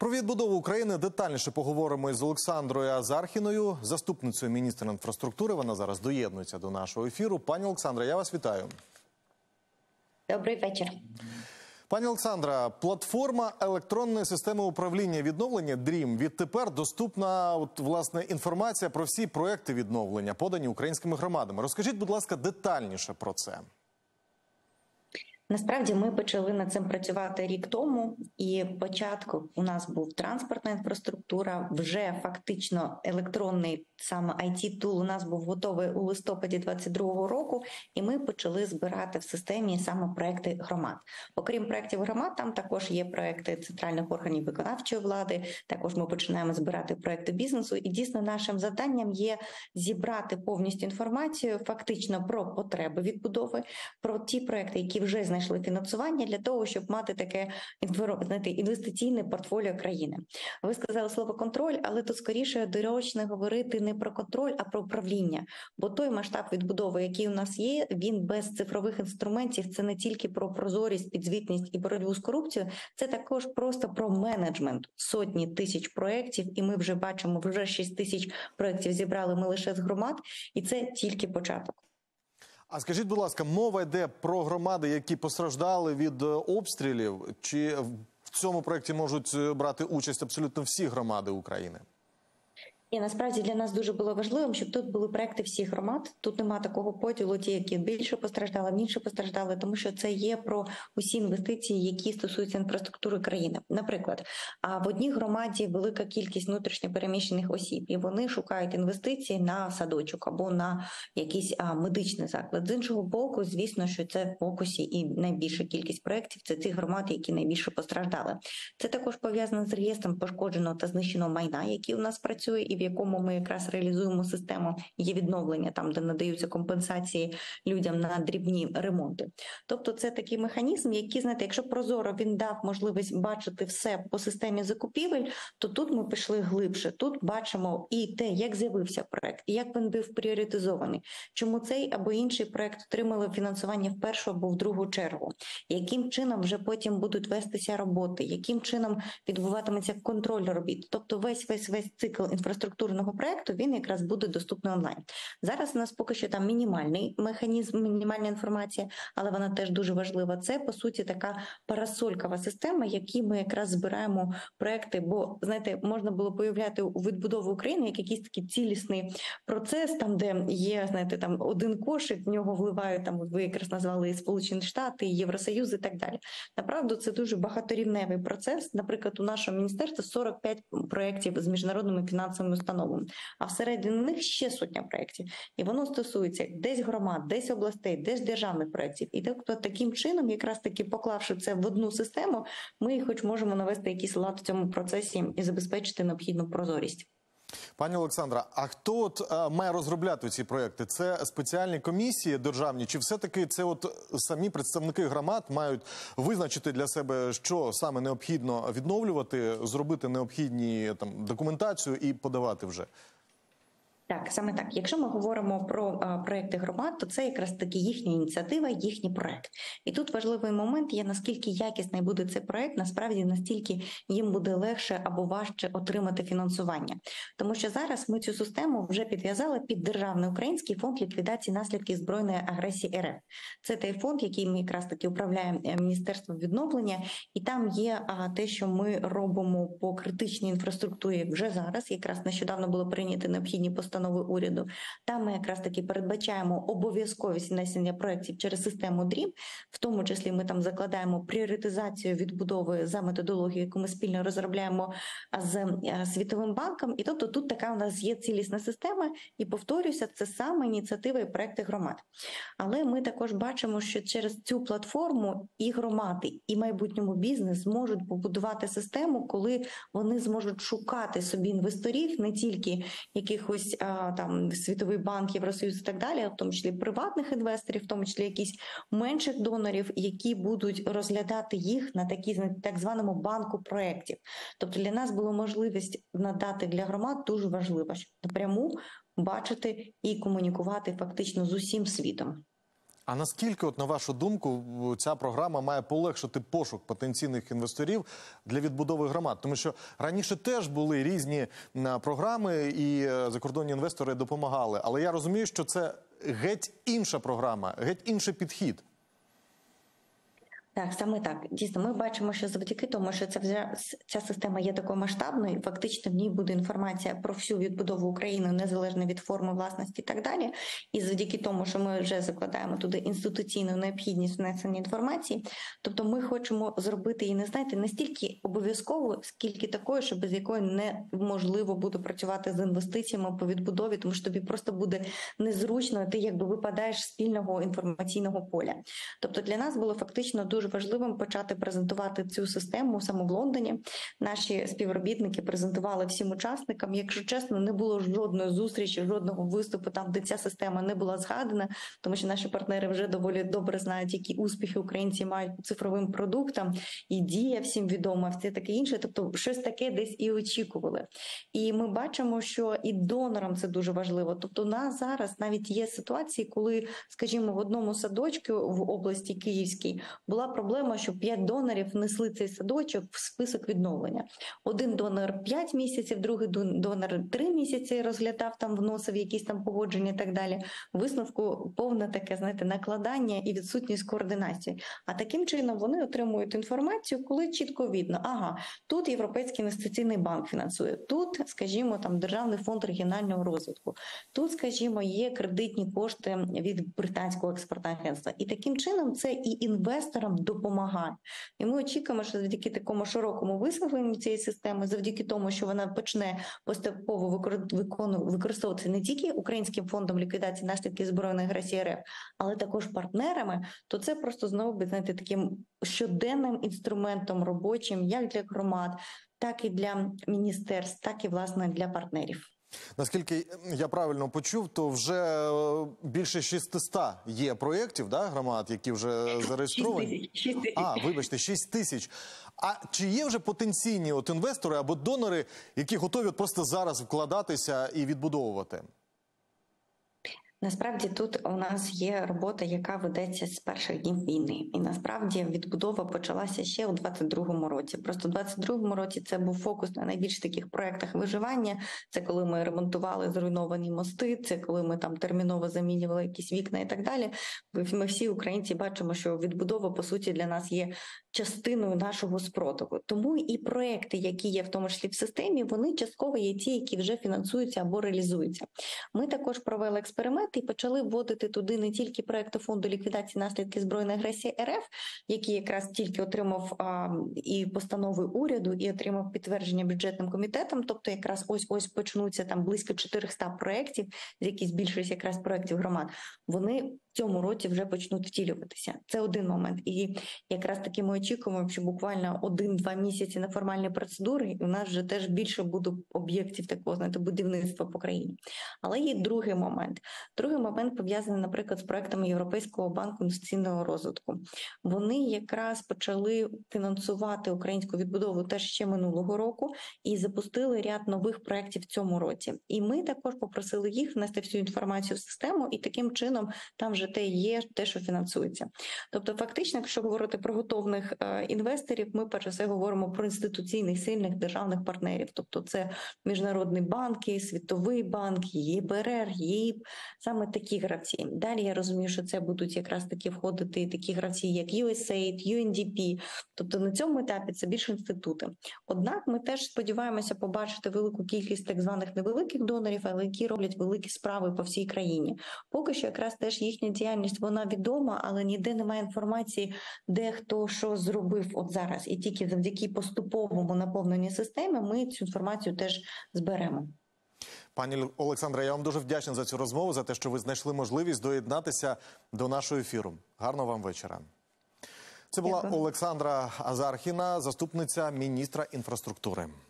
Про відбудову України детальніше поговоримо із Олександрою Азархіною, заступницею міністра інфраструктури. Вона зараз доєднується до нашого ефіру. Пані Олександра, я вас вітаю. Добрий вечір. Пані Олександра, платформа електронної системи управління відновлення DREAM відтепер доступна, власне, інформація про всі проекти відновлення, подані українськими громадами. Розкажіть, будь ласка, детальніше про це. Насправді ми почали над цим працювати рік тому, і початку у нас був транспортна інфраструктура, вже фактично електронний саме IT-тул у нас був готовий у листопаді 2022 року, і ми почали збирати в системі саме проекти громад. Окрім проектів громад, там також є проекти центральних органів виконавчої влади, також ми починаємо збирати проекти бізнесу, і дійсно нашим завданням є зібрати повністю інформацію фактично про потреби відбудови, про ті проекти, які вже знайшли фінансування, для того, щоб мати таке, знаєте, інвестиційне портфоліо країни. Ви сказали слово «контроль», але тут скоріше доречно говорити не про контроль, а про управління. Бо той масштаб відбудови, який у нас є, він без цифрових інструментів, це не тільки про прозорість, підзвітність і боротьбу з корупцією, це також просто про менеджмент. Сотні тисяч проєктів, і ми вже бачимо, вже 6 тисяч проєктів зібрали ми лише з громад, і це тільки початок. А скажіть, будь ласка, мова йде про громади, які постраждали від обстрілів, чи в цьому проєкті можуть брати участь абсолютно всі громади України? І насправді для нас дуже було важливим, щоб тут були проекти всіх громад. Тут немає такого поділу, ті, які більше постраждали, менше постраждали, тому що це є про усі інвестиції, які стосуються інфраструктури країни. Наприклад, в одній громаді велика кількість внутрішньопереміщених осіб, і вони шукають інвестиції на садочок або на якийсь медичний заклад. З іншого боку, звісно, що це в фокусі і найбільша кількість проєктів – це ті громади, які найбільше постраждали. Це також пов'язано з реєстром пошкодженого та знищеного майна, який у нас працює, і в якому ми якраз реалізуємо систему є відновлення, там, де надаються компенсації людям на дрібні ремонти. Тобто це такий механізм, який, знаєте, якщо прозоро він дав можливість бачити все по системі закупівель, то тут ми пішли глибше. Тут бачимо і те, як з'явився проект, і як він був пріоритизований, чому цей або інший проект отримали фінансування в першу або в другу чергу, яким чином вже потім будуть вестися роботи, яким чином відбуватиметься контроль робіт. Тобто весь цикл інфраструктурного проекту, він якраз буде доступний онлайн. Зараз у нас поки що там мінімальний механізм, мінімальна інформація, але вона теж дуже важлива. Це, по суті, така парасолькова система, якій ми якраз збираємо проекти, бо, знаєте, можна було появляти у відбудову України як якийсь такий цілісний процес, там, де є, знаєте, там один кошик, в нього вливають, там, ви якраз назвали і Сполучені Штати, і Євросоюз і так далі. Направду, це дуже багаторівневий процес. Наприклад, у нашому міністерстві 45 проєктів з міжнародними фінансовими установами, а всередині них ще сотня проєктів. І воно стосується десь громад, десь областей, десь державних проєктів. І тобто таким чином, якраз таки поклавши це в одну систему, ми хоч можемо навести якийсь лад в цьому процесі і забезпечити необхідну прозорість. Пані Олександра, а хто має розробляти ці проєкти? Це спеціальні комісії державні, чи все-таки це самі представники громад мають визначити для себе, що саме необхідно відновлювати, зробити необхідні документацію і подавати вже? Так, саме так. Якщо ми говоримо про проекти громад, то це якраз таки їхня ініціатива, їхній проект. І тут важливий момент є, наскільки якісний буде цей проект, насправді настільки їм буде легше або важче отримати фінансування. Тому що зараз ми цю систему вже підв'язали під Державний український фонд ліквідації наслідків збройної агресії РФ. Це той фонд, який ми якраз таки управляє Міністерством відновлення, і там є те, що ми робимо по критичній інфраструктурі вже зараз. Якраз нещодавно було прийнято необхідні постанови уряду. Там ми якраз таки передбачаємо обов'язковість внесення проєктів через систему DREAM, в тому числі ми там закладаємо пріоритизацію відбудови за методологією, яку ми спільно розробляємо з Світовим банком. І тобто тут така у нас є цілісна система, і повторюся, це саме ініціатива і проекти громад. Але ми також бачимо, що через цю платформу і громади, і майбутньому бізнес зможуть побудувати систему, коли вони зможуть шукати собі інвесторів, не тільки якихось там Світовий банк, Євросоюз і так далі, в тому числі приватних інвесторів, в тому числі якісь менших донорів, які будуть розглядати їх на так званому банку проєктів. Тобто для нас була можливість надати для громад дуже важливо, щоб напряму бачити і комунікувати фактично з усім світом. А наскільки, от на вашу думку, ця програма має полегшити пошук потенційних інвесторів для відбудови громад? Тому що раніше теж були різні програми, і закордонні інвестори допомагали. Але я розумію, що це геть інша програма, геть інший підхід. Так, саме так. Дійсно, ми бачимо, що завдяки тому, що ця система є такою масштабною, фактично в ній буде інформація про всю відбудову України, незалежно від форми власності і так далі. І завдяки тому, що ми вже закладаємо туди інституційну необхідність внесення інформації, тобто ми хочемо зробити її, не знаєте, не стільки обов'язково, скільки такою, що без якої неможливо буде працювати з інвестиціями по відбудові, тому що тобі просто буде незручно, ти якби випадаєш з спільного інформаційного поля. Тобто для нас було фактично дуже важливим почати презентувати цю систему саме в Лондоні. Наші співробітники презентували всім учасникам. Якщо чесно, не було жодної зустрічі, жодного виступу там, де ця система не була згадана, тому що наші партнери вже доволі добре знають, які успіхи українці мають по цифровим продуктам, і Дія всім відома, все таке інше. Тобто щось таке десь і очікували. І ми бачимо, що і донорам це дуже важливо. Тобто у нас зараз навіть є ситуації, коли, скажімо, в одному садочку в області Київській була проблема, що 5 донорів внесли цей садочок в список відновлення. Один донор 5 місяців, другий донор 3 місяці розглядав, там вносив якісь там погодження і так далі. У висновку повне таке, знаєте, накладання і відсутність координації. А таким чином вони отримують інформацію, коли чітко видно, ага, тут Європейський інвестиційний банк фінансує, тут, скажімо, там Державний фонд регіонального розвитку, тут, скажімо, є кредитні кошти від британського експортного агентства. І таким чином це і інвесторам допомагає. І ми очікуємо, що завдяки такому широкому висвітленню цієї системи, завдяки тому, що вона почне поступово використовуватися не тільки Українським фондом ліквідації наслідків збройної агресії РФ, але також партнерами, то це просто знову буде, знаєте, таким щоденним інструментом робочим як для громад, так і для міністерств, так і, власне, для партнерів. Наскільки я правильно почув, то вже більше 600 є проєктів, да, громад, які вже зареєстровані? 6 тисяч. Вибачте, 6 тисяч. А чи є вже потенційні інвестори або донори, які готові просто зараз вкладатися і відбудовувати? Насправді тут у нас є робота, яка ведеться з перших днів війни. І насправді відбудова почалася ще у 22-му році. Просто у 22-му році це був фокус на найбільш таких проєктах виживання. Це коли ми ремонтували зруйновані мости, це коли ми там терміново замінювали якісь вікна і так далі. Ми всі українці бачимо, що відбудова, по суті, для нас є частиною нашого спротиву. Тому і проєкти, які є в тому числі в системі, вони частково є ті, які вже фінансуються або реалізуються. Ми також провели експеримент і почали вводити туди не тільки проекти фонду ліквідації наслідків збройної агресії РФ, який якраз тільки отримав і постанови уряду, і отримав підтвердження бюджетним комітетом, тобто якраз ось почнуться там близько 400 проєктів, з яких більшість якраз проєктів громад, вони в цьому році вже почнуть втілюватися. Це один момент. І якраз таки ми очікуємо, що буквально 1-2 місяці на формальні процедури, і у нас вже теж більше буде об'єктів такого, знаєте, будівництва по країні. Але є другий момент. Другий момент пов'язаний, наприклад, з проектами Європейського банку інвестиційного розвитку. Вони якраз почали фінансувати українську відбудову теж ще минулого року і запустили ряд нових проєктів в цьому році. І ми також попросили їх внести всю інформацію в систему, і таким чином там вже є те, що фінансується. Тобто, фактично, якщо говорити про готових інвесторів, ми перш за все говоримо про інституційних сильних державних партнерів. Тобто це міжнародні банки, Світовий банк, ЄБРР, ЄІП, саме такі гравці. Далі я розумію, що це будуть якраз таки входити такі гравці, як USAID, UNDP. Тобто на цьому етапі це більше інститути. Однак ми теж сподіваємося побачити велику кількість так званих невеликих донорів, але які роблять великі справи по всій країні. Поки що якраз теж їхня діяльність, вона відома, але ніде немає інформації, де хто що зробив от зараз. І тільки завдяки поступовому наповненню системи ми цю інформацію теж зберемо. Пані Олександра, я вам дуже вдячний за цю розмову, за те, що ви знайшли можливість доєднатися до нашого ефіру. Гарного вам вечора. Це була Олександра Азархіна, заступниця міністра інфраструктури.